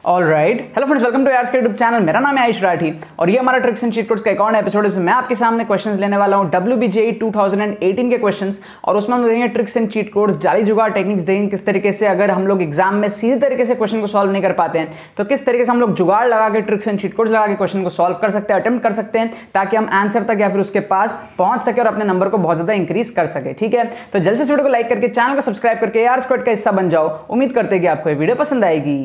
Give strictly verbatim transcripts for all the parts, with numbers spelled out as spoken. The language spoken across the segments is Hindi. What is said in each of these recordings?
All right, hello friends, welcome to यार्स के यूट्यूब चैनल। मेरा नाम है आयुष राठी और ये हमारा ट्रिक्स एंड चीट कोड्स का एक और एपिसोड है। मैं आपके सामने क्वेश्चंस लेने वाला हूँ W B J E two thousand eighteen के क्वेश्चंस, और उसमें हम देखेंगे ट्रिक्स एंड चीट कोड्स, जाली जुगाड़ टेक्निक्स देखेंगे किस तरीके से अगर हम लोग एग्जाम में सीधे तरीके से क्वेश्चन को सॉल्व नहीं कर पाते हैं तो किस तरीके से हम लोग जुगाड़ लगा के ट्रिक्स एंड चीट कोड्स लगा के क्वेश्चन को सॉल्व कर सकते हैं, अटेम्प्ट कर सकते हैं, ताकि हम आंसर तक या फिर उसके पास पहुंच सके और अपने नंबर को बहुत ज्यादा इंक्रीज कर सके। ठीक है, तो जल्द से वीडियो को लाइक करके चैनल को सब्सक्राइब करके यार स्क्वाड का हिस्सा बन जाओ। उम्मीद करते हैं कि आपको ये वीडियो पसंद आएगी।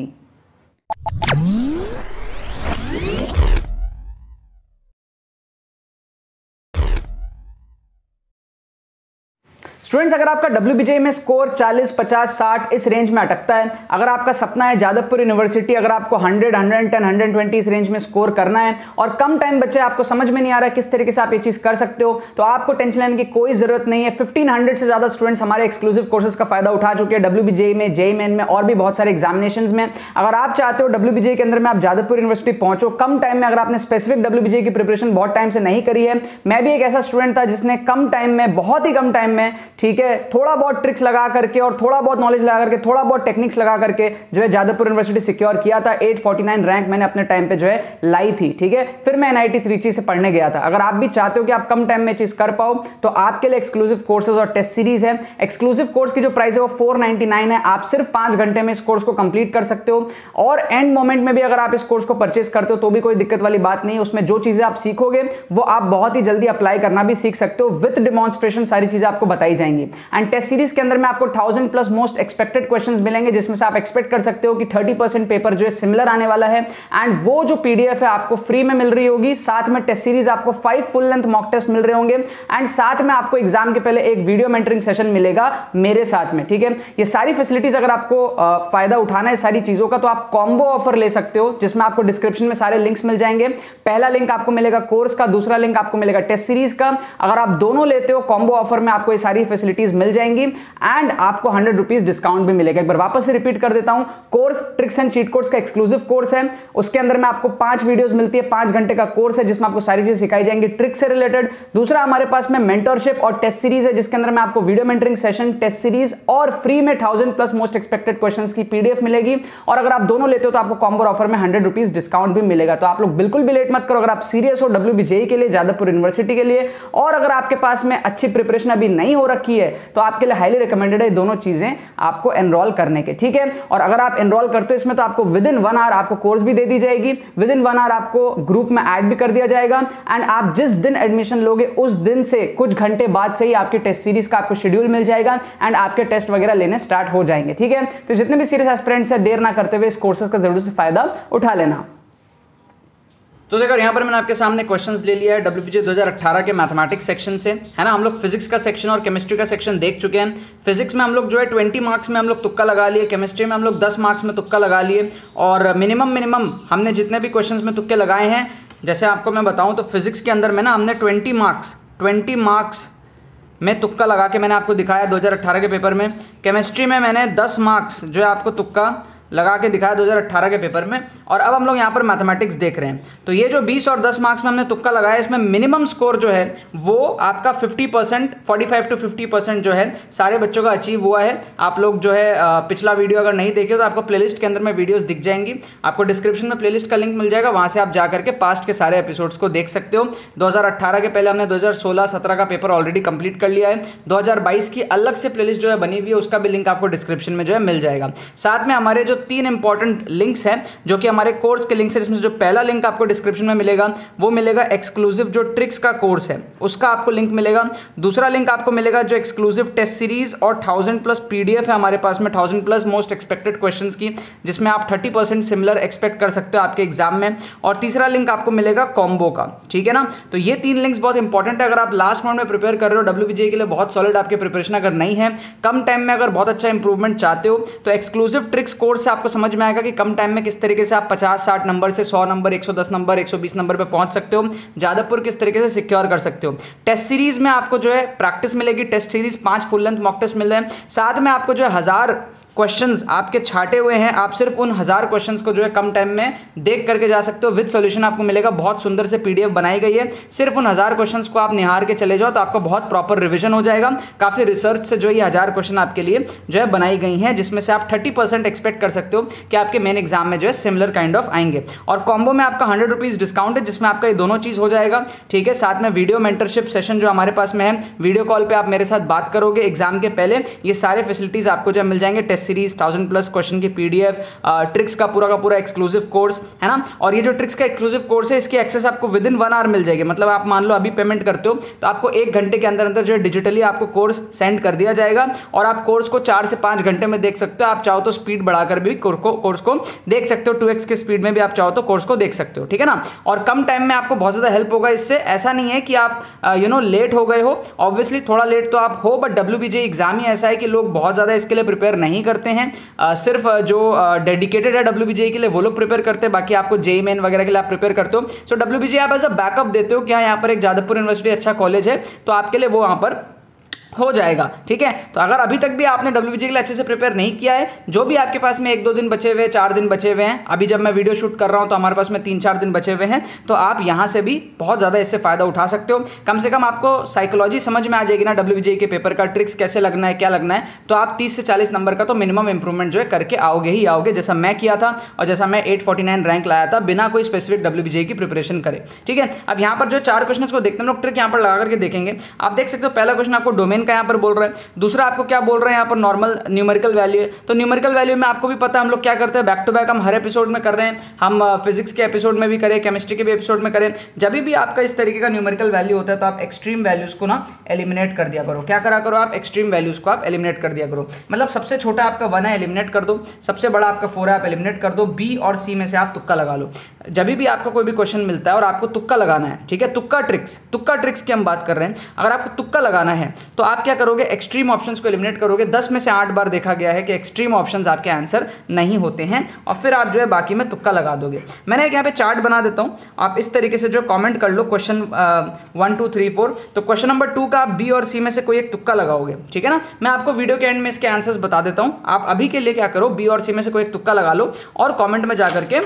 स्टूडेंट्स, अगर आपका डब्ल्यू बी जे ई में स्कोर चालीस, पचास, साठ इस रेंज में अटकता है, अगर आपका सपना है जादवपुर यूनिवर्सिटी, अगर आपको hundred, hundred ten, hundred twenty इस रेंज में स्कोर करना है और कम टाइम बचे, आपको समझ में नहीं आ रहा है किस तरीके से आप ये चीज कर सकते हो, तो आपको टेंशन लेने की कोई जरूरत नहीं है। फिफ्टीन हंड्रेड से ज्यादा स्टूडेंट्स हमारे एक्सक्लूसिव कोर्सेज का फायदा उठा चुके हैं डब्ल्यू बी जे ई में, जे ई मेन में और भी बहुत सारे एग्जामिनेशन में। अगर आप चाहते हो डब्ल्यू बी जे ई के अंदर में आप जादवपुर यूनिवर्सिटी पहुंचो कम टाइम में, अगर आपने specific W B J E की प्रिपरेशन बहुत टाइम से नहीं करी है, मैं भी एक ऐसा स्टूडेंट था जिसने कम टाइम में, बहुत ही कम टाइम में, ठीक है, थोड़ा बहुत ट्रिक्स लगा करके और थोड़ा बहुत नॉलेज लगा करके, थोड़ा बहुत टेक्निक्स लगा करके जो है जादवपुर यूनिवर्सिटी सिक्योर किया था। आठ सौ उनचास रैंक मैंने अपने टाइम पे जो है लाई थी। ठीक है, फिर मैं एन आई टी त्रिची से पढ़ने गया था। अगर आप भी चाहते हो कि आप कम टाइम में चीज कर पाओ तो आपके लिए एक्सक्लूसिव कोर्सेज और टेस्ट सीरीज है। एक्सक्लूसिव कोर्स की जो प्राइस है वो फोर नाइनटी नाइन है। आप सिर्फ पांच घंटे में इस कोर्स को कंप्लीट कर सकते हो और एंड मोमेंट में भी अगर आप इस कोर्स को परचेस करते हो तो भी कोई दिक्कत वाली बात नहीं है। उसमें जो चीजें आप सीखोगे वो आप बहुत ही जल्दी अप्लाई करना भी सीख सकते हो। विद डिमॉन्स्ट्रेशन सारी चीजें आपको बताई जाएंगी। एंड टेस्ट सीरीज के अंदर में आपको thousand plus most expected questions मिलेंगे, जिसमें से आप एक्सपेक्ट कर सकते हो कि थर्टी परसेंट पेपर जो है सिमिलर आने वाला है। एंड वो जो पीडीएफ है आपको फ्री में मिल रही होगी, साथ में टेस्ट सीरीज आपको five full length mock test मिल रहे होंगे एंड साथ में आपको एग्जाम के पहले एक वीडियो मेंटरिंग सेशन मिलेगा मेरे साथ में। ठीक है, ये सारी फैसिलिटीज अगर आपको आ, फायदा उठाना है सारी चीजों का तो आप कॉम्बो ऑफर ले सकते हो, जिसमें आपको डिस्क्रिप्शन में सारे लिंक्स मिल जाएंगे। पहला लिंक आपको मिलेगा कोर्स का, दूसरा लिंक आपको मिलेगा टेस्ट सीरीज का। अगर आप दोनों लेते हो कॉम्बो ऑफर में आपको ये सारी फैसिलिटीज मिल जाएंगी एंड आपको हंड्रेड रुपीज डिस्काउंट भी मिलेगा। एक बार वापस से रिपीट कर देता हूं, course tricks and cheat codes का एक्सक्लूसिव कोर्स है। उसके अंदर में आपको पांच वीडियोस मिलती है, पांच घंटे का कोर्स है जिसमें आपको सारी चीजें सिखाई जाएंगी ट्रिक से रिलेटेड। दूसरा हमारे पास में मेंटरशिप और टेस्ट सीरीज है, जिसके अंदर में आपको video mentoring session, test series और फ्री में thousand plus most expected questions की पीडीएफ मिलेगी। और अगर आप दोनों लेते हो तो आपको कॉम्बो ऑफर में हंड्रेड रुपीज डिस्काउंट भी मिलेगा। तो आप लोग बिल्कुल भी लेट मत करो। अगर आप सीरियस हो डब्ल्यू बी जे ई के लिए, जादवपुर यूनिवर्सिटी के लिए, और अगर आपके पास में अच्छी प्रिपरेशन अभी नहीं हो रखी है तो आपके लिए हाईली रिकमेंडेड है दोनों चीजें आपको एनरोल करने के। ठीक है, और अगर आप एनरोल करते हो इसमें तो आपको विद इन वन आवर आपको कोर्स भी दे दी जाएगी, विद इन वन आवर आपको ग्रुप में ऐड भी कर दिया जाएगा एंड आप जिस दिन एडमिशन लोगे उस दिन से कुछ घंटे बाद से ही आपकी टेस्ट सीरीज का आपको शेड्यूल मिल जाएगा एंड आपके टेस्ट वगैरह लेने स्टार्ट हो जाएंगे। ठीक है, तो जितने भी सीरियस एस्पिरेंट्स है देर ना करते हुए इस कोर्सेज का जरूर से फायदा उठा लेना। तो देखो यहाँ पर मैंने आपके सामने क्वेश्चंस ले लिया है डब्ल्यू बी जे दो हज़ार अठारह के मैथमेटिक्स सेक्शन से, है ना। हम लोग फिजिक्स का सेक्शन और केमिस्ट्री का सेक्शन देख चुके हैं। फिजिक्स में हम लोग जो है ट्वेंटी मार्क्स में हम लोग तुक्का लगा लिए, केमिस्ट्री में हम लोग दस मार्क्स में तुक्का लगा लिए और मिनिमम मिनिमम हमने जितने भी क्वेश्चंस में तुक्के लगाए हैं, जैसे आपको मैं बताऊँ तो फिजिक्स के अंदर में ना हमने ट्वेंटी मार्क्स ट्वेंटी मार्क्स में तुक्का लगा के मैंने आपको दिखाया दो हज़ार अठारह के पेपर में। केमिस्ट्री में मैंने दस मार्क्स जो है आपको तुक्का लगा के दिखाया दो हज़ार अठारह के पेपर में। और अब हम लोग यहाँ पर मैथमेटिक्स देख रहे हैं, तो ये जो बीस और दस मार्क्स में हमने तुक्का लगाया, इसमें मिनिमम स्कोर जो है वो आपका पचास परसेंट, पैंतालीस टू पचास परसेंट जो है सारे बच्चों का अचीव हुआ है। आप लोग जो है पिछला वीडियो अगर नहीं देखे तो आपको प्लेलिस्ट के अंदर में वीडियोस दिख जाएंगी, आपको डिस्क्रिप्शन में प्लेलिस्ट का लिंक मिल जाएगा, वहाँ से आप जा करके पास्ट के सारे एपिसोड्स को देख सकते हो। दो हज़ार अठारह के पहले हमने दो हज़ार सोलह सत्रह का पेपर ऑलरेडी कंप्लीट कर लिया है। दो हज़ार बाईस की अलग से प्लेलिस्ट जो है बनी हुई है, उसका भी लिंक आपको डिस्क्रिप्शन में जो है मिल जाएगा। साथ में हमारे जो तीन इंपॉर्टेंट लिंक्स हैं जो कि हमारे कोर्स के लिंक्स हैं, जिसमें जो पहला लिंक आपको डिस्क्रिप्शन में मिलेगा वो मिलेगा एक्सक्लूसिव जो ट्रिक्स का कोर्स है उसका आपको लिंक मिलेगा। दूसरा लिंक आपको मिलेगा जो एक्सक्लूसिव टेस्ट सीरीज और थाउजेंड प्लस पीडीएफ है हमारे पास में, thousand plus most expected questions की, जिसमें आप थर्टी परसेंट सिमिलर एक्सपेक्ट कर सकते हो आपके एग्जाम में। और तीसरा लिंक आपको मिलेगा कॉम्बो का। ठीक है ना, तो ये तीन लिंक्स बहुत इंपॉर्टेंट है। अगर आप लास्ट राउंड में प्रिपेयर कर रहे हो डब्ल्यू बी जे ई के लिए, बहुत सॉलिड आपकी प्रिपरेशन अगर नहीं है, कम टाइम में अगर बहुत अच्छा इंप्रूवमेंट चाहते हो तो एक्सक्लूसिव ट्रिक्स कोर्स से आपको समझ में आएगा कि कम टाइम में किस तरीके से आप पचास साठ नंबर से सौ नंबर, एक सौ दस नंबर, एक सौ बीस नंबर पे पहुंच सकते हो। जादवपुर किस तरीके से सिक्योर कर सकते हो। टेस्ट सीरीज में आपको जो है प्रैक्टिस मिलेगी, टेस्ट सीरीज पांच फुल लेंथ मॉक टेस्ट मिल रहे हैं, साथ में आपको जो है हजार क्वेश्चंस आपके छाटे हुए हैं, आप सिर्फ उन हज़ार क्वेश्चंस को जो है कम टाइम में देख करके जा सकते हो। विद सॉल्यूशन आपको मिलेगा, बहुत सुंदर से पीडीएफ बनाई गई है। सिर्फ उन हज़ार क्वेश्चंस को आप निहार के चले जाओ तो आपका बहुत प्रॉपर रिविजन हो जाएगा। काफ़ी रिसर्च से जो ये हज़ार क्वेश्चन आपके लिए जो है बनाई गई हैं, जिसमें से आप थर्टी परसेंट एक्सपेक्ट कर सकते हो कि आपके मेन एग्जाम में जो है सिमिलर काइंड ऑफ आएंगे। और कॉम्बो में आपका हंड्रेड रुपीज़ डिस्काउंट है, जिसमें आपका ये दोनों चीज़ हो जाएगा, ठीक है। साथ में वीडियो मेंटरशिप सेशन जो हमारे पास में है, वीडियो कॉल पे आप मेरे साथ बात करोगे एग्जाम के पहले, ये सारे फैसिलिटीज़ आपको जो मिल जाएंगे। Test series, thousand plus question की पीडीएफ, ट्रिक्स का पूरा का पूरा एक्सक्लूसिव कोर्स है ना। और ये जो ट्रिक्स का एक्सक्लूसिव कोर्स है, इसकी एक्सेस आपको विद इन वन आवर मिल जाएगी। मतलब आप मान लो अभी पेमेंट करते हो तो आपको एक घंटे के अंदर अंदर जो है डिजिटली आपको कोर्स सेंड कर दिया जाएगा और आप कोर्स को चार से पाँच घंटे में देख सकते हो। आप चाहो तो स्पीड बढ़ाकर भी कोर्स को देख सकते हो, टू एक्स की स्पीड में भी आप चाहो तो कोर्स को देख सकते हो, ठीक है ना। और कम टाइम में आपको बहुत ज़्यादा हेल्प होगा इससे। ऐसा नहीं है कि आप यू नो लेट हो गए हो, ऑब्वियसली थोड़ा लेट तो आप हो, बट डब्ल्यूबीजे एग्जाम ही ऐसा है कि लोग बहुत ज़्यादा इसके लिए प्रिपेयर नहीं करते हैं। uh, सिर्फ जो डेडिकेटेड uh, है डब्ल्यूबीजे के लिए वो लोग प्रिपेयर करते हैं, बाकी आपको जेई मेन वगैरह के लिए आप प्रिपेयर करते हो। सो डब्ल्यूबीजे आप एज अ बैकअप देते हो कि हाँ, यहाँ पर एक जादवपुर यूनिवर्सिटी अच्छा कॉलेज है, तो आपके लिए वो वहाँ पर हो जाएगा, ठीक है। तो अगर अभी तक भी आपने डब्ल्यूबीजे के लिए अच्छे से प्रिपेयर नहीं किया है, जो भी आपके पास में एक दो दिन बचे हुए, चार दिन बचे हुए हैं, अभी जब मैं वीडियो शूट कर रहा हूं तो हमारे पास में तीन चार दिन बचे हुए हैं, तो आप यहां से भी बहुत ज़्यादा इससे फायदा उठा सकते हो। कम से कम आपको साइकोलॉजी समझ में आ जाएगी ना डब्ल्यूबीजे के पेपर का, ट्रिक्स कैसे लगना है, क्या लगना है, तो आप तीस से चालीस नंबर का तो मिनिमम इंप्रूवमेंट जो है करके आओगे ही आओगे, जैसा मैं किया था और जैसा मैं एट फोर्टी नाइन रैंक लाया था बिना कोई स्पेसिफिक डब्ल्यूबीजे की प्रिपरेशन करे, ठीक है। अब यहाँ पर जो चार क्वेश्चन को देखते हैं लोग, ट्रिक यहाँ पर लगा करके देखेंगे। आप देख सकते हो पहला क्वेश्चन आपको डोमेन का यहाँ पर बोल रहा है, दूसरा आपको क्या बोल रहे हैं यहाँ पर नॉर्मल न्यूमेरिकल वैल्यू है। तो न्यूमेरिकल वैल्यू में आपको भी पता है हम लोग क्या करते हैं, बैक टू बैक हम हर एपिसोड में कर रहे हैं। हम फिजिक्स के एपिसोड में भी करें, केमिस्ट्री के भी एपिसोड में करें। जब भी आपका इस तरीके का न्यूमेरिकल वैल्यू होता है तो आप एक्सट्रीम वैल्यूज को ना एलिमिनेट कर दिया करो। क्या करा करो आप, एक्सट्रीम वैल्यूज को आप एलिमिनेट कर दिया करो। मतलब सबसे छोटा आपका वन है, एलिमिनेट कर दो, सबसे बड़ा आपका फोर है, आप एलिमिनेट कर दो। बी और सी में से आप तुक्का लगा लो। जब भी आपको कोई भी क्वेश्चन मिलता है और आपको तुक्का लगाना है, ठीक है, तुक्का ट्रिक्स, तुक्का ट्रिक्स की हम बात कर रहे हैं। अगर आपको तुक्का लगाना है तो आप क्या करोगे, एक्सट्रीम ऑप्शंस को एलिमिनेट करोगे। दस में से आठ बार देखा गया है कि एक्सट्रीम ऑप्शंस आपके आंसर नहीं होते हैं, और फिर आप जो है बाकी में तुक्का लगा दोगे। मैंने एक यहाँ पे चार्ट बना देता हूँ, आप इस तरीके से जो कमेंट कर लो question one two three four. तो क्वेश्चन नंबर टू का आप बी और सी में से कोई एक तुक्का लगाओगे, ठीक है ना। मैं आपको वीडियो के एंड में इसके आंसर्स बता देता हूँ। आप अभी के लिए क्या करो, बी और सी में से कोई एक तुक्का लगा लो और कॉमेंट में जा करके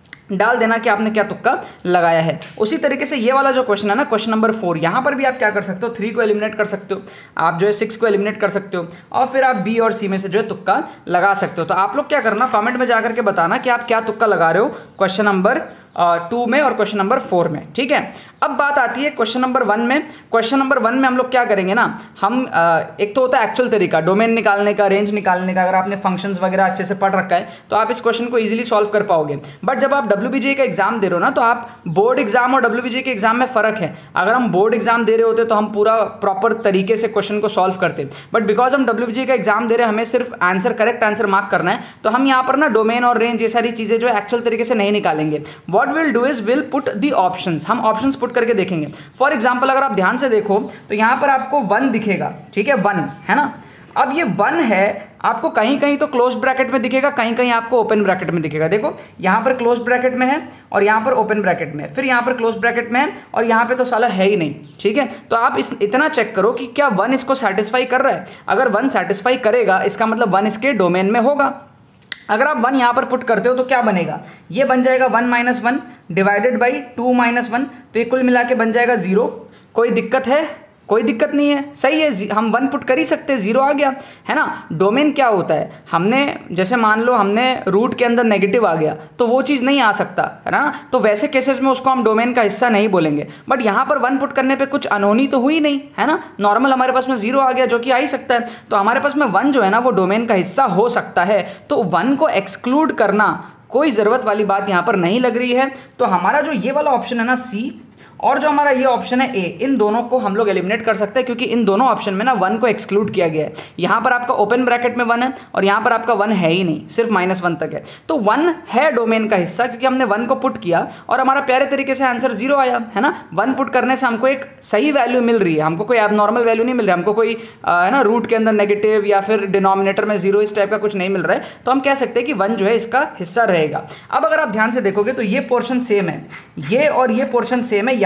डाल देना कि आपने क्या तुक्का लगाया है। उसी तरीके से ये वाला जो क्वेश्चन है ना, क्वेश्चन नंबर फोर, यहाँ पर भी आप क्या कर सकते हो, थ्री को एलिमिनेट कर सकते हो, आप जो है सिक्स को एलिमिनेट कर सकते हो, और फिर आप बी और सी में से जो है तुक्का लगा सकते हो। तो आप लोग क्या करना, कमेंट में जाकर के बताना कि आप क्या तुक्का लगा रहे हो क्वेश्चन नंबर टू में और क्वेश्चन नंबर फोर में, ठीक है। अब बात आती है क्वेश्चन नंबर वन में। क्वेश्चन नंबर वन में हम लोग क्या करेंगे ना, हम आ, एक तो होता है एक्चुअल तरीका डोमेन निकालने का, रेंज निकालने का। अगर आपने फंक्शंस वगैरह अच्छे से पढ़ रखा है तो आप इस क्वेश्चन को इजीली सॉल्व कर पाओगे। बट जब आप डब्ल्यूबीजे का एग्जाम दे रहे हो ना, तो आप बोर्ड एग्जाम और डब्ल्यूबीजे के एग्जाम में फ़र्क है। अगर हम बोर्ड एग्जाम दे रहे होते तो हम पूरा प्रॉपर तरीके से क्वेश्चन को सॉल्व करते, बट बिकॉज हम डब्ल्यूबीजे का एग्जाम दे रहे हैं, हमें सिर्फ आंसर, करेक्ट आंसर मार्क करना है, तो हम यहाँ पर ना डोमेन और रेंज ये सारी चीज़ें जो है एक्चुअल तरीके से नहीं निकालेंगे। What will do is will put the options, हम ऑप्शंस पुट करके देखेंगे। फॉर एग्जांपल अगर आप ध्यान से देखो तो यहां पर आपको वन दिखेगा, ठीक है, वन है ना। अब ये वन है, आपको कहीं कहीं तो क्लोज ब्रैकेट में दिखेगा, कहीं कहीं आपको ओपन ब्रैकेट में दिखेगा। देखो यहाँ पर क्लोज ब्रैकेट में है और यहाँ पर ओपन ब्रैकेट में है, फिर यहाँ पर क्लोज ब्रैकेट में है और यहाँ पे तो साला है ही नहीं, ठीक है। तो आप इस इतना चेक करो कि क्या वन इसको सेटिस्फाई कर रहा है। अगर वन सेटिस्फाई करेगा, इसका मतलब वन इसके डोमेन में होगा। अगर आप वन यहाँ पर पुट करते हो तो क्या बनेगा, ये बन जाएगा one minus one divided by two minus one, तो ये कुल मिला के बन जाएगा जीरो। कोई दिक्कत है, कोई दिक्कत नहीं है, सही है, हम वन पुट कर ही सकते हैं, जीरो आ गया है ना। डोमेन क्या होता है, हमने जैसे मान लो हमने रूट के अंदर नेगेटिव आ गया तो वो चीज़ नहीं आ सकता है ना, तो वैसे केसेस में उसको हम डोमेन का हिस्सा नहीं बोलेंगे। बट यहाँ पर वन पुट करने पे कुछ अनहोनी तो हुई नहीं है ना, नॉर्मल हमारे पास में जीरो आ गया जो कि आ ही सकता है, तो हमारे पास में वन जो है ना वो डोमेन का हिस्सा हो सकता है। तो वन को एक्सक्लूड करना कोई ज़रूरत वाली बात यहाँ पर नहीं लग रही है। तो हमारा जो ये वाला ऑप्शन है ना सी, और जो हमारा ये ऑप्शन है ए, इन दोनों को हम लोग एलिमिनेट कर सकते हैं, क्योंकि इन दोनों ऑप्शन में ना वन को एक्सक्लूड किया गया है। यहाँ पर आपका ओपन ब्रैकेट में वन है और यहाँ पर आपका वन है ही नहीं, सिर्फ माइनस वन तक है। तो वन है डोमेन का हिस्सा, क्योंकि हमने वन को पुट किया और हमारा प्यारे तरीके से आंसर जीरो आया है ना। वन पुट करने से हमको एक सही वैल्यू मिल रही है, हमको कोई एबनॉर्मल वैल्यू नहीं मिल रहा है, हमको कोई है ना रूट के अंदर नेगेटिव या फिर डिनोमिनेटर में जीरो इस टाइप का कुछ नहीं मिल रहा है। तो हम कह सकते हैं कि वन जो है इसका हिस्सा रहेगा। अब अगर आप ध्यान से देखोगे तो ये पोर्शन सेम है, ये और ये पोर्शन सेम है,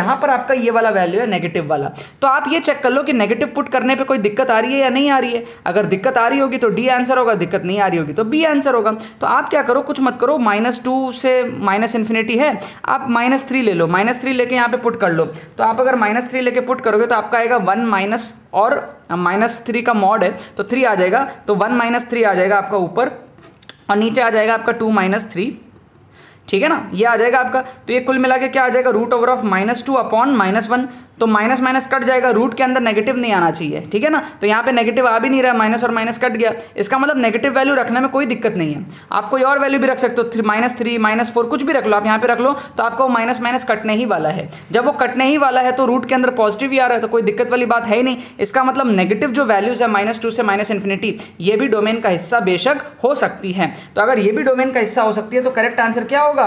यहाँ पर आपका ये वाला वैल्यू है नेगेटिव वाला। तो आप ये चेक कर लो कि नेगेटिव पुट करने पे कोई दिक्कत आ रही है या नहीं आ रही है। अगर दिक्कत आ रही होगी तो डी आंसर होगा, दिक्कत नहीं आ रही होगी तो बी आंसर होगा। तो आप क्या करो, कुछ मत करो, माइनस टू से माइनस इन्फिनिटी है, आप माइनस थ्री ले लो, माइनस थ्री लेके यहाँ पे पुट कर लो। तो आप अगर माइनस थ्री लेके पुट करोगे तो आपका आएगा वन माइनस और माइनस थ्री का मॉड है तो थ्री आ जाएगा, तो वन माइनस थ्री आ जाएगा आपका ऊपर और नीचे आ जाएगा आपका टू माइनस थ्री, ठीक है ना, ये आ जाएगा आपका। तो ये कुल मिला के क्या आ जाएगा, root over of minus two upon minus one. तो माइनस माइनस कट जाएगा, रूट के अंदर नेगेटिव नहीं आना चाहिए, ठीक है ना। तो यहाँ पे नेगेटिव आ भी नहीं रहा, माइनस और माइनस कट गया, इसका मतलब नेगेटिव वैल्यू रखने में कोई दिक्कत नहीं है। आप कोई और वैल्यू भी रख सकते हो, three minus three minus four कुछ भी रख लो, आप यहाँ पे रख लो, तो आपको माइनस माइनस कटने ही वाला है। जब वो कटने ही वाला है तो रूट के अंदर पॉजिटिव ही आ रहा है, तो कोई दिक्कत वाली बात है ही नहीं। इसका मतलब नेगेटिव जो वैल्यूज है माइनस टू से माइनस इन्फिनिटी, ये भी डोमेन का हिस्सा बेशक हो सकती है। तो अगर ये भी डोमेन का हिस्सा हो सकती है तो करेक्ट आंसर क्या होगा,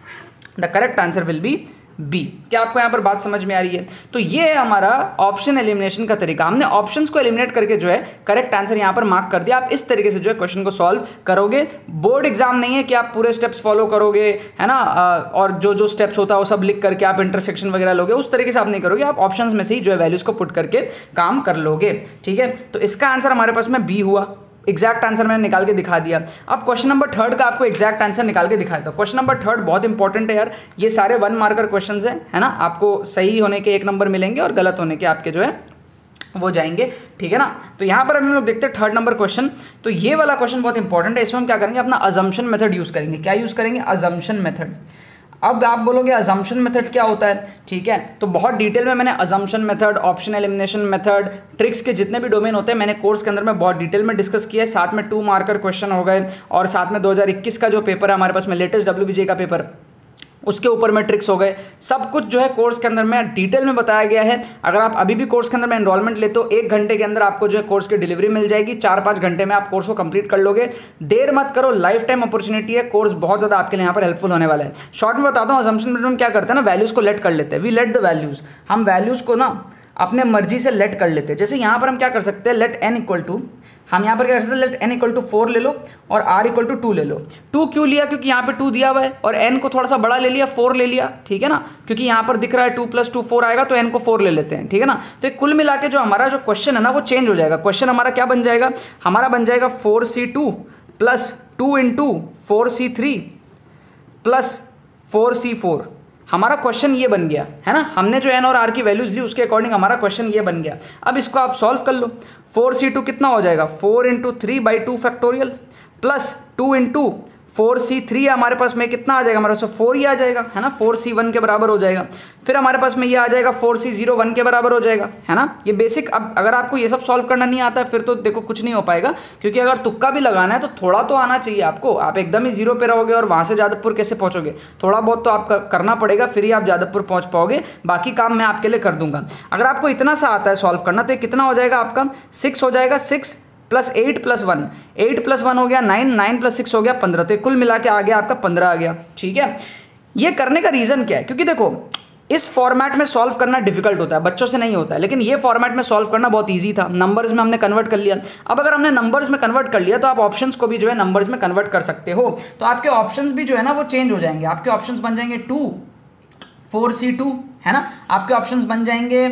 the correct answer will be B. क्या आपको यहाँ पर बात समझ में आ रही है? तो ये है हमारा ऑप्शन एलिमिनेशन का तरीका। हमने ऑप्शंस को एलिमिनेट करके जो है करेक्ट आंसर यहाँ पर मार्क कर दिया। आप इस तरीके से जो है क्वेश्चन को सॉल्व करोगे। बोर्ड एग्जाम नहीं है कि आप पूरे स्टेप्स फॉलो करोगे, है ना, और जो जो स्टेप्स होता है वो सब लिख करके आप इंटरसेक्शन वगैरह लोगे, उस तरीके से आप नहीं करोगे। आप ऑप्शंस में से ही जो है वैल्यूज को पुट करके काम कर लोगे, ठीक है। तो इसका आंसर हमारे पास में बी हुआ। एग्जैक्ट आंसर मैंने निकाल के दिखा दिया। अब क्वेश्चन नंबर थर्ड का आपको एग्जैक्ट आंसर निकाल के दिखाया था। क्वेश्चन नंबर थर्ड बहुत इंपॉर्टेंट है यार, ये सारे वन मार्कर क्वेश्चंस हैं, है ना। आपको सही होने के एक नंबर मिलेंगे और गलत होने के आपके जो है वो जाएंगे, ठीक है ना। तो यहाँ पर हम लोग देखते हैं थर्ड नंबर क्वेश्चन। तो ये वाला क्वेश्चन बहुत इंपॉर्टेंट है। इसमें हम क्या करेंगे, अपना अजम्पशन मेथड यूज़ करेंगे। क्या यूज़ करेंगे, अजम्पशन मेथड। अब आप बोलोगे अजम्पशन मेथड क्या होता है, ठीक है। तो बहुत डिटेल में मैंने assumption method, option elimination method, tricks के जितने भी डोमेन होते हैं मैंने कोर्स के अंदर में बहुत डिटेल में डिस्कस किया है। साथ में टू मार्कर क्वेश्चन हो गए और साथ में दो हज़ार इक्कीस का जो पेपर है हमारे पास में लेटेस्ट डब्ल्यूबीजे का पेपर, उसके ऊपर में ट्रिक्स हो गए। सब कुछ जो है कोर्स के अंदर में डिटेल में बताया गया है। अगर आप अभी भी कोर्स के अंदर में एनरोलमेंट लेते हो, एक घंटे के अंदर आपको जो है कोर्स की डिलीवरी मिल जाएगी। चार पाँच घंटे में आप कोर्स को कंप्लीट कर लोगे। देर मत करो, लाइफ टाइम अपॉर्चुनिटी है। कोर्स बहुत ज़्यादा आपके लिए यहाँ पर हेल्पफुल होने वाला है। शॉर्ट में बताता हूँ, अजम्पशन मेथड में क्या करते हैं ना, वैल्यूज़ को लेट कर लेते हैं। वी लेट द वैल्यूज़, हम वैल्यूज़ को ना अपने मर्जी से लेट कर लेते हैं। जैसे यहाँ पर हम क्या कर सकते हैं, लेट एन इक्वल टू, हम यहाँ पर क्या कर सकते हैं, let n equal to four ले लो और आर इक्वल टू टू ले लो। टू क्यों लिया, क्योंकि यहाँ पे टू दिया हुआ है, और एन को थोड़ा सा बड़ा ले लिया, फोर ले लिया, ठीक है ना, क्योंकि यहाँ पर दिख रहा है टू प्लस टू फोर आएगा, तो एन को फोर ले लेते हैं, ठीक है ना। तो कुल मिला के जो हमारा जो क्वेश्चन है ना वो चेंज हो जाएगा। क्वेश्चन हमारा क्या बन जाएगा, हमारा बन जाएगा four C two plus two into four C three plus four C four. हमारा क्वेश्चन ये बन गया है ना। हमने जो एन और आर की वैल्यूज ली उसके अकॉर्डिंग हमारा क्वेश्चन ये बन गया। अब इसको आप सॉल्व कर लो। फोर सी टू कितना हो जाएगा, four into three by two factorial plus two into four C three हमारे पास में कितना आ जाएगा, हमारे पास फोर ही आ जाएगा, है ना। फोर सी वन के बराबर हो जाएगा। फिर हमारे पास में ये आ जाएगा फोर सी जीरो वन के बराबर हो जाएगा, है ना। ये बेसिक। अब अगर आपको ये सब सॉल्व करना नहीं आता है फिर तो देखो कुछ नहीं हो पाएगा, क्योंकि अगर तुक्का भी लगाना है तो थोड़ा तो आना चाहिए आपको। आप एकदम ही जीरो पे रहोगे और वहाँ से जादवपुर कैसे पहुँचोगे, थोड़ा बहुत तो आप करना पड़ेगा, फिर ही आप जादवपुर पहुँच पाओगे। बाकी काम मैं आपके लिए कर दूंगा। अगर आपको इतना सा आता है सॉल्व करना तो ये कितना हो जाएगा आपका, सिक्स हो जाएगा। Six plus eight plus one, eight plus one हो गया नाइन, नाइन प्लस सिक्स हो गया पंद्रह। तो कुल मिला के आ गया आपका पंद्रह आ गया, ठीक है। ये करने का रीज़न क्या है, क्योंकि देखो इस फॉर्मेट में सॉल्व करना डिफिकल्ट होता है, बच्चों से नहीं होता है, लेकिन ये फॉर्मेट में सॉल्व करना बहुत ईजी था। नंबर्स में हमने कन्वर्ट कर लिया। अब अगर हमने नंबर्स में कन्वर्ट कर लिया तो आप ऑप्शंस को भी जो है नंबर्स में कन्वर्ट कर सकते हो। तो आपके ऑप्शंस भी जो है ना वो चेंज हो जाएंगे। आपके ऑप्शंस बन जाएंगे टू फोर सी टू, है ना। आपके ऑप्शंस बन जाएंगे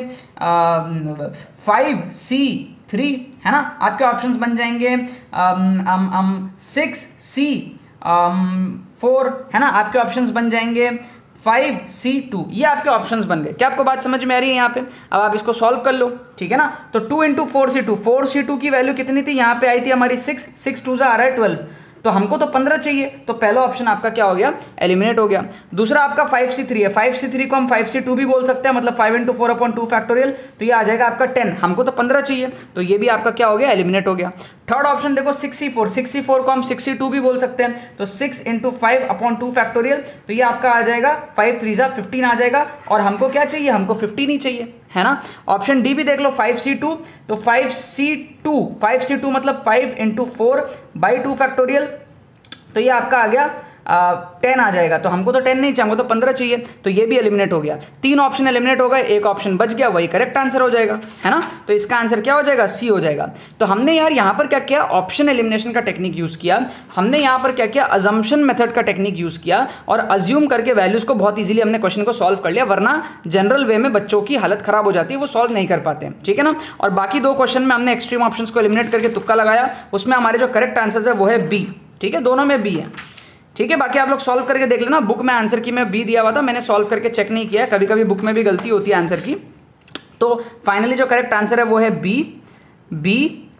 फाइव सी थ्री, है ना। आपके ऑप्शंस बन जाएंगे सिक्स सी फोर, है ना। आपके ऑप्शंस बन जाएंगे फाइव सी टू। ये आपके ऑप्शंस बन गए। क्या आपको बात समझ में आ रही है यहाँ पे? अब आप इसको सॉल्व कर लो, ठीक है ना। तो two into four C two, four C two की वैल्यू कितनी थी, यहाँ पे आई थी हमारी सिक्स, सिक्स टू जा आ रहा है ट्वेल्व, तो हमको तो पंद्रह चाहिए। तो पहला ऑप्शन आपका क्या हो गया, एलिमिनेट हो गया। दूसरा आपका फाइव सी थ्री है। फाइव सी थ्री को हम फाइव सी टू भी बोल सकते हैं, मतलब five into four upon two factorial, तो ये आ जाएगा आपका टेन। हमको तो पंद्रह चाहिए, तो ये भी आपका क्या हो गया, एलिमिनेट हो गया। थर्ड ऑप्शन देखो six C four, six C four को हम सिक्स सी टू भी बोल सकते हैं, तो six into five upon two factorial, तो ये आपका आ जाएगा फाइव थ्री जा फिफ्टीन आ जाएगा। और हमको क्या चाहिए, हमको फिफ्टीन ही चाहिए, है ना। ऑप्शन डी भी देख लो, फाइव सी टू, तो five C two, five C two मतलब five into four by two factorial, तो ये आपका आ गया टेन आ जाएगा, तो हमको तो टेन नहीं चाहिए, हमको तो पंद्रह चाहिए, तो ये भी एलिमिनेट हो गया। तीन ऑप्शन एलिमिनेट हो गए, एक ऑप्शन बच गया, वही करेक्ट आंसर हो जाएगा, है ना। तो इसका आंसर क्या हो जाएगा, सी हो जाएगा। तो हमने यार यहाँ पर क्या किया, ऑप्शन एलिमिनेशन का टेक्निक यूज किया, हमने यहाँ पर क्या किया, अजम्पशन मेथड का टेक्निक यूज किया और अज्यूम करके वैल्यूज को बहुत इजीली हमने क्वेश्चन को सॉल्व कर लिया, वरना जनरल वे में बच्चों की हालत खराब हो जाती है, वो सॉल्व नहीं कर पाते, ठीक है ना। और बाकी दो क्वेश्चन में हमने एक्सट्रीम ऑप्शंस को एलिमिनेट करके तुक्का लगाया, उसमें हमारे जो करेक्ट आंसर है वो है बी, ठीक है, दोनों में बी है, ठीक है। बाकी आप लोग सॉल्व करके देख लेना, बुक में आंसर की मैं बी दिया हुआ था, मैंने सॉल्व करके चेक नहीं किया, कभी कभी बुक में भी गलती होती है आंसर की। तो फाइनली जो करेक्ट आंसर है वो है B, B,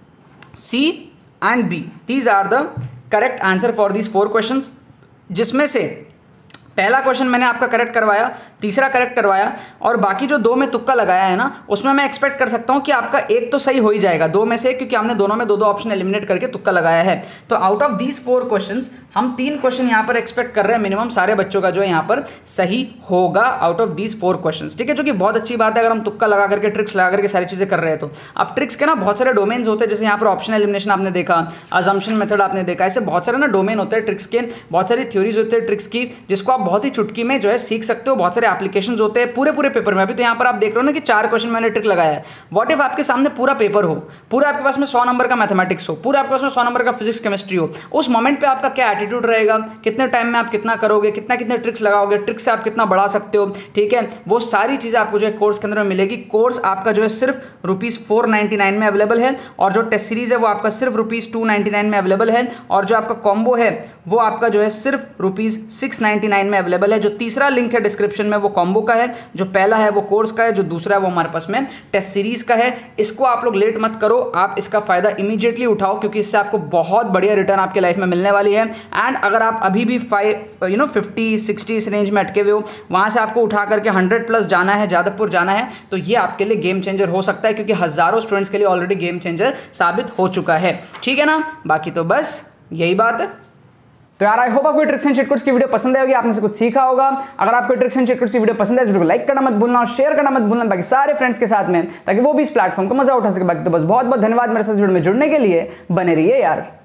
C and B, these are the correct answer for these four questions, जिसमें से पहला क्वेश्चन मैंने आपका करेक्ट करवाया, तीसरा करेक्ट करवाया, और बाकी जो दो में तुक्का लगाया है ना, उसमें मैं एक्सपेक्ट कर सकता हूं कि आपका एक तो सही हो ही जाएगा, दो में से, क्योंकि हमने दोनों में दो दो ऑप्शन एलिमिनेट करके तुक्का लगाया है। तो out of these four questions हम तीन क्वेश्चन यहाँ पर एक्सपेक्ट कर रहे हैं मिनिमम, सारे बच्चों का जो है यहाँ पर सही होगा out of these four questions, ठीक है, जो कि बहुत अच्छी बात है अगर हम तुक्का लगा करके, ट्रिक्स लगा करके सारी चीजें कर रहे हैं। तो अब ट्रिक्स के ना बहुत सारे डोमेन्स होते हैं, जैसे यहाँ पर ऑप्शन एलिमिनेशन आपने देखा, अजम्पशन मेथड आपने देखा, ऐसे बहुत सारे ना डोमेन होते हैं ट्रिक्स के, बहुत सारी थ्योरीज होते हैं ट्रिक्स की, जिसको आप बहुत ही चुटकी में जो है सीख सकते हो, बहुत सारे एप्लीकेशंस होते हैं पूरे पूरे पेपर में। अभी तो यहाँ पर आप देख रहे हो ना कि चार क्वेश्चन मैंने ट्रिक लगाया है। व्हाट इफ आपके सामने पूरा पेपर हो, पूरा आपके पास में सौ नंबर का मैथमेटिक्स हो, पूरा आपके पास में सौ नंबर का फिजिक्स केमिस्ट्री हो, उस मोमेंट पे आपका क्या एटीट्यूड रहेगा, कितने टाइम में आप कितना करोगे, कितना कितने ट्रिक्स लगाओगे, ट्रिक्स से आप कितना बढ़ा सकते हो, ठीक है, वो सारी चीजें आपको जो है कोर्स के अंदर में मिलेगी। कोर्स आपका जो है सिर्फ रुपीज फोर नाइनटी नाइन में अवेलेबल है, और जो टेस्ट सीरीज है वो आपका सिर्फ रुपीज टू नाइनटी नाइन में अवेलेबल है, और जो आपका कॉम्बो है वो आपका जो है सिर्फ रुपीज सिक्स नाइनटी नाइन में अवेलेबल है। जो तीसरा लिंक है डिस्क्रिप्शन में वो कॉम्बो का है, जो पहला है वो कोर्स का है, जो दूसरा है वो हमारे पास में टेस्ट सीरीज का है। इसको आप लोग लेट मत करो, आप इसका फायदा इमीडिएटली उठाओ, क्योंकि इससे आपको बहुत बढ़िया रिटर्न आपके लाइफ में मिलने वाली है। एंड अगर आप अभी भी five you know fifty sixty इस रेंज में अटके हुए हो, वहां से आपको उठा करके हंड्रेड प्लस जाना है, जादवपुर जाना है, तो ये आपके लिए गेम चेंजर हो सकता है, क्योंकि हजारों स्टूडेंट्स के लिए ऑलरेडी गेम चेंजर साबित हो चुका है, ठीक है ना। बाकी तो बस यही बात है। तो यार आई होप आपको ट्रिक्स एंड चिटकोट्स की वीडियो पसंद आएगी, आपने से कुछ सीखा होगा। अगर आपको ट्रिक्स एंड चिटकोट्स की वीडियो पसंद है तो वीडियो को लाइक करना मत भूलना और शेयर करना मत भूलना बाकी सारे फ्रेंड्स के साथ में, ताकि वो भी इस प्लेटफॉर्म का मजा उठा सके। बाकी तो बस बहुत बहुत धन्यवाद मेरे साथ वीडियो में जुड़ने के लिए, बने रहिए यार।